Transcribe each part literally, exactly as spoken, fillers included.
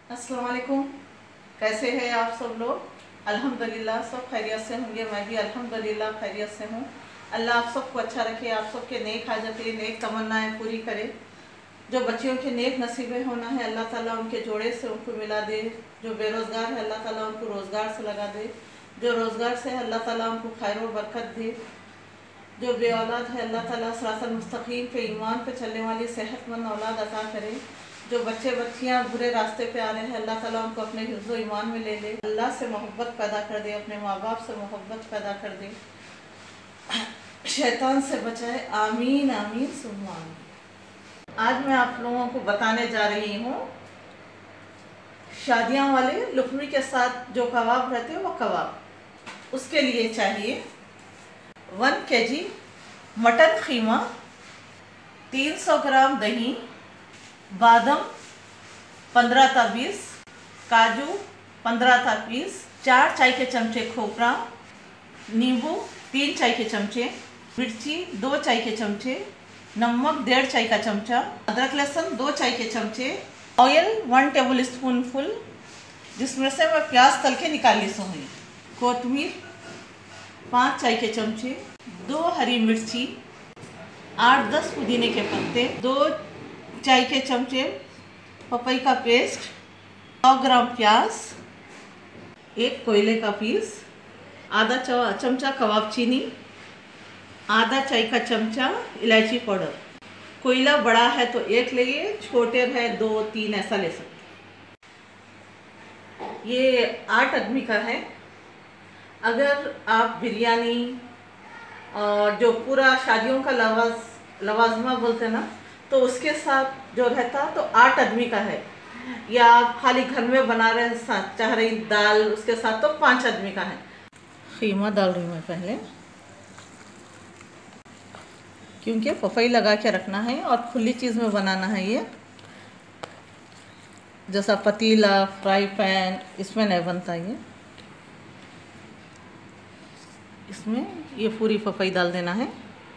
अस्सलाम वालेकुम। कैसे हैं आप सब लोग? अल्हम्दुलिल्लाह सब खैरियत से होंगे। मैं भी अल्हम्दुलिल्लाह खैरियत से हूँ। अल्लाह आप सबको अच्छा रखे, आप सबके नेक हाजतें नेक तमन्नाएं पूरी करे। जो बच्चियों के नेक नसीबें होना है अल्लाह ताला उनके जोड़े से उनको मिला दे। जो बेरोज़गार है अल्लाह ताला उनको रोज़गार से लगा दे। जो रोज़गार से है अल्लाह ताला उनको खैर और बरकत दे। जो बे औलाद है अल्लाह ताला सिरातल मुस्तकीम पे ईमान पे चलने वाली सेहतमंद औलाद अता करे। जो बच्चे बच्चियां बुरे रास्ते पे आ रहे हैं अल्लाह ताला उनको अपने हिफ्ज़ ईमान में ले ले। अल्लाह से मोहब्बत पैदा कर दे, अपने माँ बाप से मोहब्बत पैदा कर दे, शैतान से बचाए। आमीन आमीन सुम्मा आमीन। आज मैं आप लोगों को बताने जा रही हूँ शादियाँ वाले लुकमी के साथ जो कबाब रहते हैं वो कबाब। उसके लिए चाहिए वन के जी मटन खीमा, तीन सौ ग्राम दही, बादाम पंद्रह ता बीस, काजू पंद्रह ता बीस, चार चाय के चमचे खोपरा, नींबू तीन चाय के चमचे, मिर्ची दो चाय के चमचे, नमक डेढ़ चाय का चमचा, अदरक लहसुन दो चाय के चमचे, oil one tablespoon full जिसमें से मैं प्याज तल के निकाली सो हुई, कोतमीर पाँच चाय के चमचे, दो हरी मिर्ची, आठ दस पुदीने के पत्ते, दो चाय के चमचे पपई का पेस्ट, सौ ग्राम प्याज, एक कोयले का पीस, आधा चमचा कबाब चीनी, आधा चाय का चमचा इलायची पाउडर। कोयला बड़ा है तो एक लेइए, छोटे है दो तीन ऐसा ले सकते। ये आठ आदमी का है। अगर आप बिरयानी और जो पूरा शादियों का लवाज लवाजमा बोलते हैं ना, तो उसके साथ जो रहता तो आठ आदमी का है। या आप खाली घर में बना रहे चाह रही दाल उसके साथ तो पाँच आदमी का है। खीमा डाल रही हूँ मैं पहले, क्योंकि पपई लगा के रखना है और खुली चीज़ में बनाना है। ये जैसा पतीला फ्राई पैन इसमें नहीं बनता। ये इसमें ये पूरी पपई डाल देना है।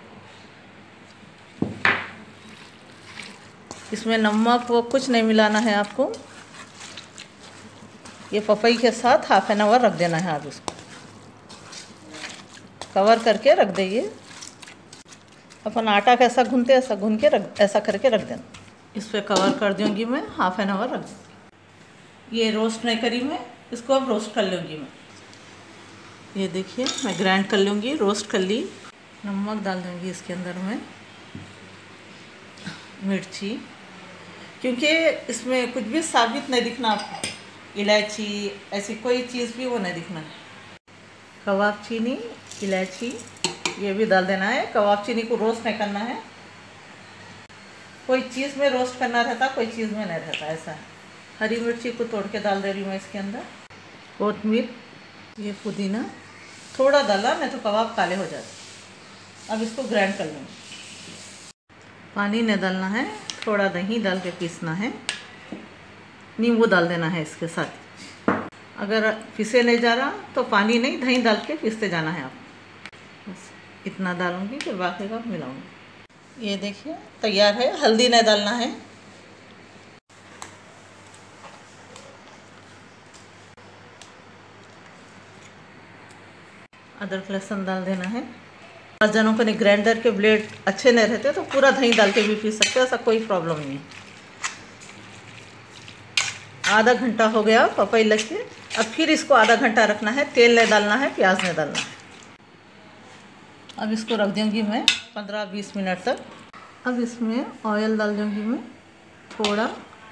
इसमें नमक वो कुछ नहीं मिलाना है आपको। ये पपई के साथ हाफ एन आवर रख देना है। आप इसको कवर करके रख दीजिए। अपन आटा कैसा गूंथते ऐसा गूंथ के रख ऐसा करके रख देना। इस पर कवर कर दूँगी मैं, हाफ एन आवर रख दूँगी। ये रोस्ट नहीं करी मैं, इसको अब रोस्ट कर लूँगी मैं। ये देखिए मैं ग्राइंड कर लूँगी, रोस्ट कर ली। नमक डाल दूँगी इसके अंदर में, मिर्ची, क्योंकि इसमें कुछ भी साबित नहीं दिखना आपको, इलायची ऐसी कोई चीज़ भी वो नहीं दिखना है। कबाब चीनी इलायची ये भी डाल देना है। कबाब चीनी को रोस्ट नहीं करना है। कोई चीज़ में रोस्ट करना रहता, कोई चीज़ में नहीं रहता, ऐसा है। हरी मिर्ची को तोड़ के डाल दे रही हूँ मैं इसके अंदर। कोतमीर, ये पुदीना थोड़ा डाला नहीं तो कबाब काले हो जाते। अब इसको ग्राइंड कर लूँगी। पानी नहीं डालना है, थोड़ा दही डाल के पीसना है। नींबू डाल देना है इसके साथ। अगर पीसे नहीं जा रहा तो पानी नहीं, दही डाल के पीसते जाना है आप। बस इतना डालूँगी, फिर बाकी का मिलाऊँगी। ये देखिए तैयार है। हल्दी नहीं डालना है। अदरक लहसुन डाल देना है। पाँच जनों को नहीं, ग्राइंडर के ब्लेड अच्छे नहीं रहते तो पूरा दही डाल के भी पीस सकते हैं, ऐसा कोई प्रॉब्लम नहीं है। आधा घंटा हो गया पपई लग के। अब फिर इसको आधा घंटा रखना है। तेल नहीं डालना है, प्याज नहीं डालना है। अब इसको रख दूँगी मैं पंद्रह बीस मिनट तक। अब इसमें ऑयल डाल दूँगी मैं थोड़ा।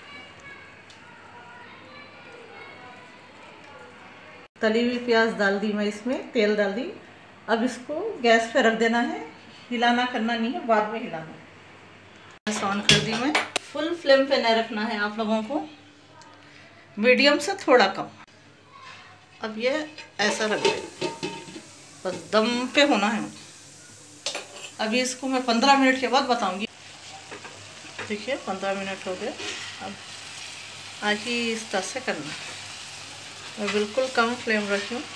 तली हुई प्याज डाल दी मैं इसमें, तेल डाल दी। अब इसको गैस पे रख देना है। हिलाना करना नहीं है, बाद में हिलाना है। गैस ऑन कर दी मैं। फुल फ्लेम पे नहीं रखना है आप लोगों को, मीडियम से थोड़ा कम। अब ये ऐसा रख दे, बस दम पे होना है। अभी इसको मैं पंद्रह मिनट के बाद बताऊंगी। देखिए पंद्रह मिनट हो गए। अब आगे इस तरह से करना। मैं बिल्कुल कम फ्लेम रखी हूँ।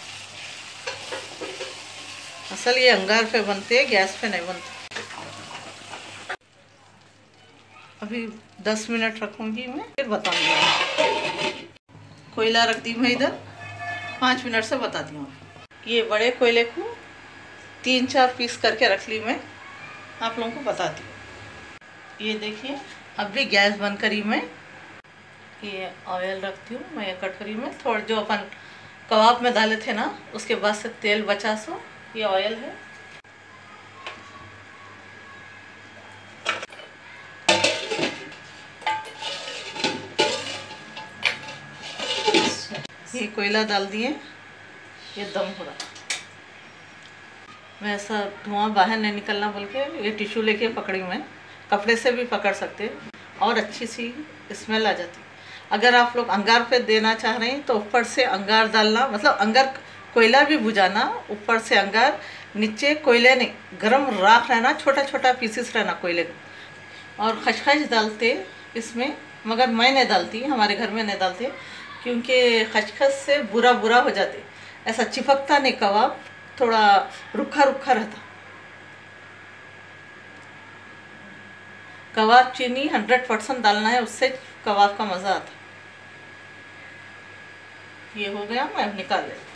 असल ये अंगार पे बनते हैं, गैस पे नहीं बनते। अभी दस मिनट रखूँगी मैं, फिर बताऊँगी। कोयला रख दी मैं इधर, पाँच मिनट से बताती हूँ। ये बड़े कोयले को तीन चार पीस करके रख ली मैं, आप लोगों को बताती हूँ। ये देखिए अब भी गैस बंद करी मैं, ये ऑयल रखती हूँ मैं ये कटोरी में। थोड़ा जो अपन कबाब में डाले थे ना उसके बाद से तेल बचा, सो ये ऑयल है। ये कोयला डाल दिए, ये दम हो रहा। मैं ऐसा धुआं बाहर नहीं निकलना बोल के ये टिश्यू लेके पकड़ी मैं, कपड़े से भी पकड़ सकते और अच्छी सी स्मेल आ जाती। अगर आप लोग अंगार पे देना चाह रहे हैं तो ऊपर से अंगार डालना, मतलब अंगार कोयला भी बुझाना, ऊपर से अंगार, नीचे कोयले नहीं, गरम राख रहना, छोटा छोटा पीसेस रहना कोयले का। और खसखस डालते इसमें, मगर मैं नहीं डालती, हमारे घर में नहीं डालते, क्योंकि खसखस से बुरा बुरा हो जाते, ऐसा चिपकता नहीं कबाब, थोड़ा रुखा रुखा रहता। कबाब चीनी हंड्रेड परसेंट डालना है, उससे कबाब का मज़ा आता। ये हो गया, मैं अब निकाल लेती।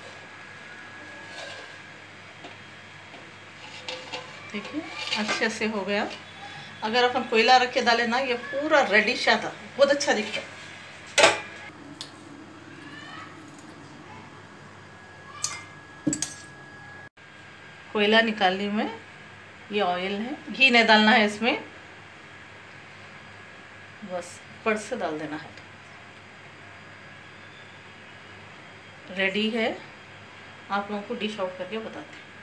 देखिए अच्छे से हो गया। अगर अपन कोयला रख के डाले ना ये पूरा रेडिश आता, बहुत अच्छा दिखता। कोयला निकाल ली मैं, ये ऑयल है, घी नहीं डालना है इसमें, बस ऊपर से डाल देना है। रेडी है, आप लोगों को डिश आउट करके बताती हूँ।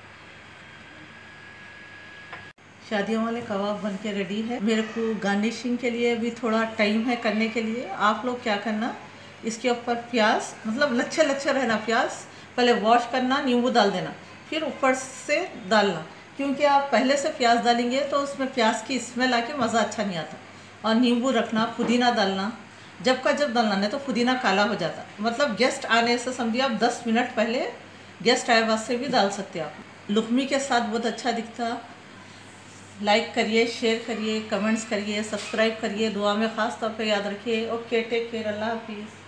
शादियों वाले कबाब बन के रेडी है। मेरे को गार्निशिंग के लिए भी थोड़ा टाइम है करने के लिए। आप लोग क्या करना, इसके ऊपर प्याज, मतलब लच्छे लच्छे रहना प्याज, पहले वॉश करना, नींबू डाल देना, फिर ऊपर से डालना, क्योंकि आप पहले से प्याज डालेंगे तो उसमें प्याज की स्मेल आके मज़ा अच्छा नहीं आता। और नींबू रखना, पुदीना डालना, जब का जब डालना, नहीं तो पुदीना काला हो जाता। मतलब गेस्ट आने से समझिए आप दस मिनट पहले गेस्ट आए बाद से भी डाल सकते हैं आप। लुकमी के साथ बहुत अच्छा दिखता। लाइक करिए, शेयर करिए, कमेंट्स करिए, सब्सक्राइब करिए, दुआ में ख़ास तौर पे याद रखिए। ओके, टेक केयर, अल्लाह हाफिज़।